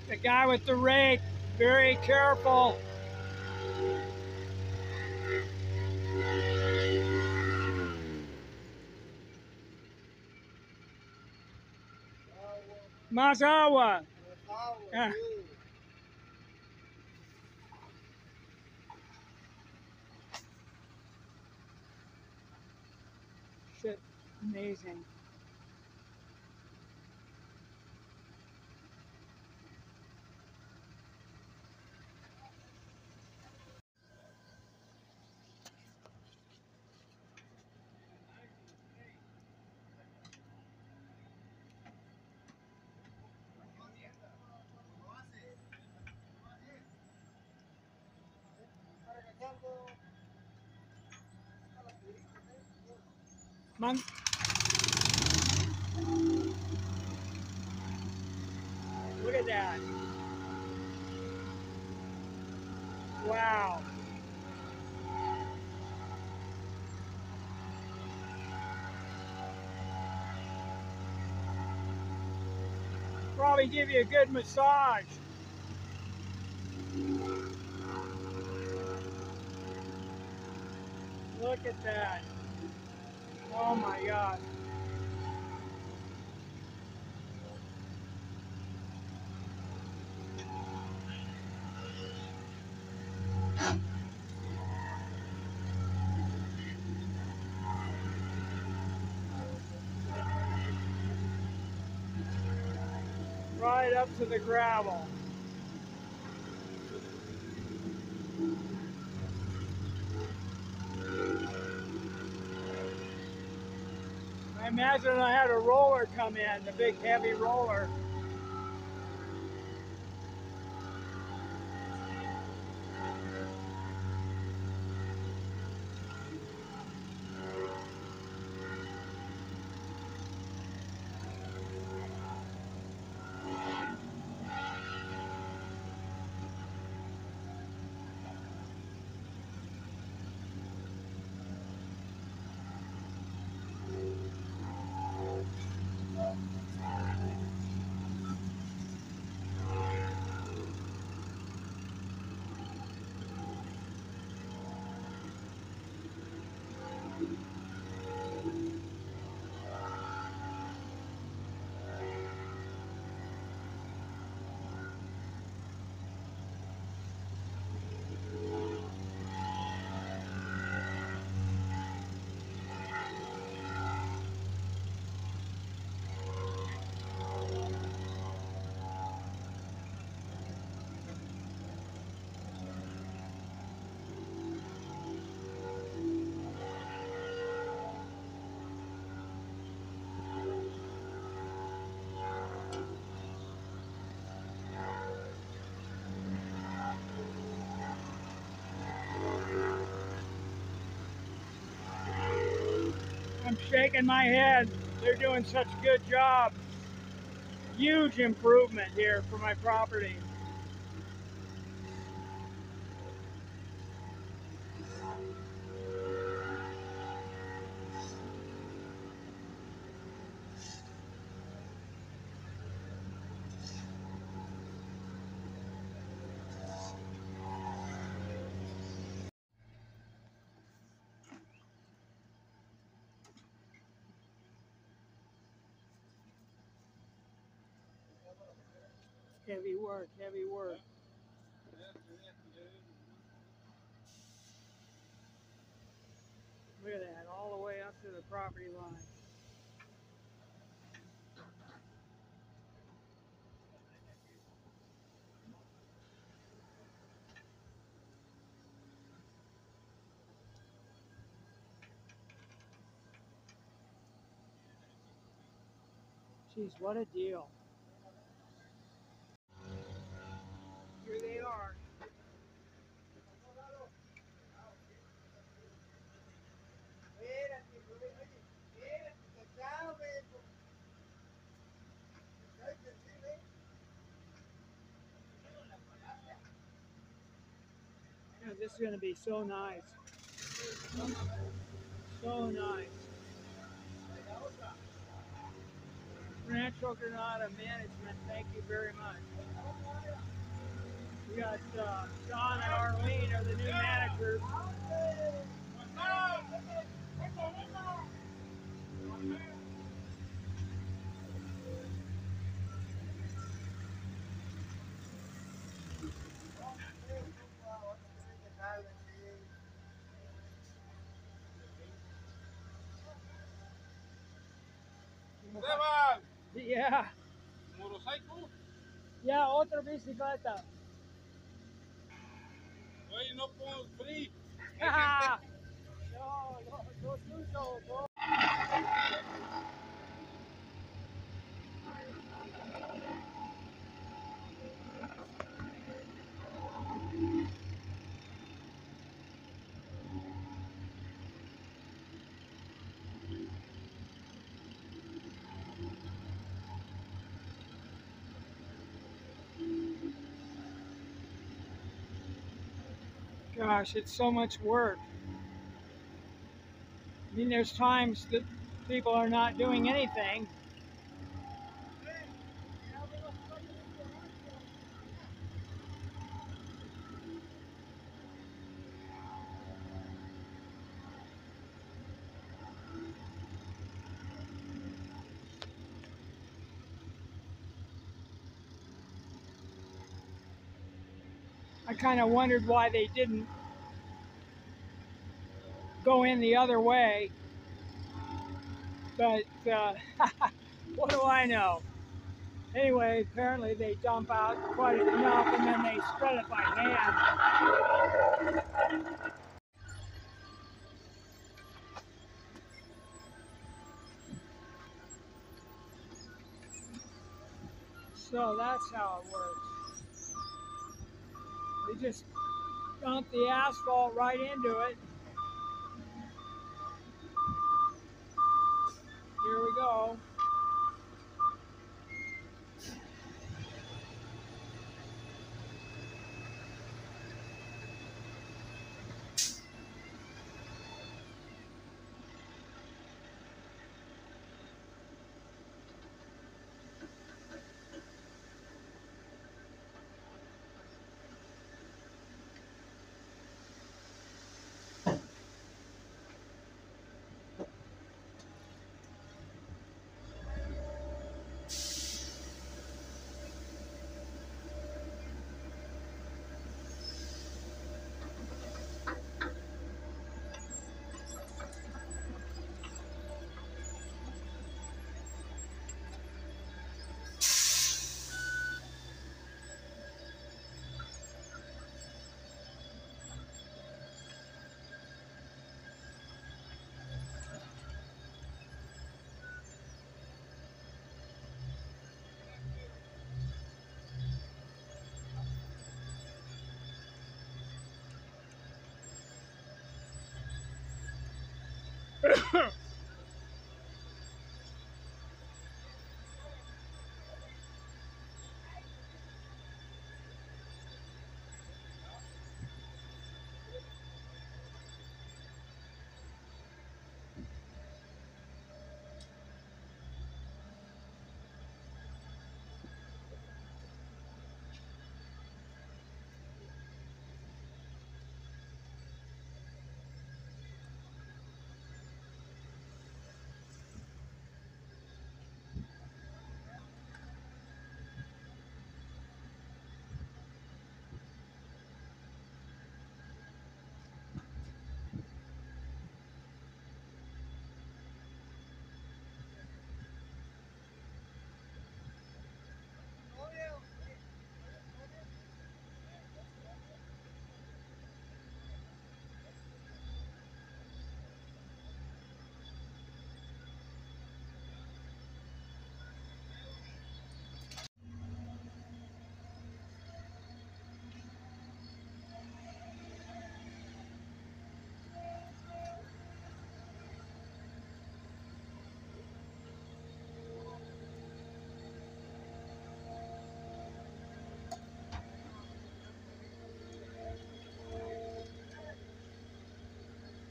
The guy with the rake, very careful. Mazawa. Yeah. Shit, amazing. Man, look at that. Wow. Probably give you a good massage. Look at that. Oh my God. Right up to the gravel. I imagine I had a roller come in, the big heavy roller. I'm shaking my head. They're doing such a good job. Huge improvement here for my property. Heavy work, heavy work. Look at that, all the way up to the property line. Geez, what a deal. Here they are. Yeah, this is going to be so nice. So nice. Ranch Shogunata Management, thank you very much. We got John and Arlene are the new managers. Esteban, Yeah. motorcycle? Yeah, otra bicicleta. Oye, no pongo free. No, los uso. No. Gosh, it's so much work. I mean, there's times that people are not doing anything. I kind of wondered why they didn't go in the other way, but what do I know? Anyway, apparently they dump out quite enough and then they spread it by hand. So that's how it works. They just dump the asphalt right into it. Here we go.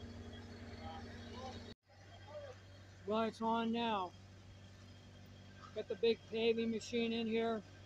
Well, it's on now. Got the big paving machine in here.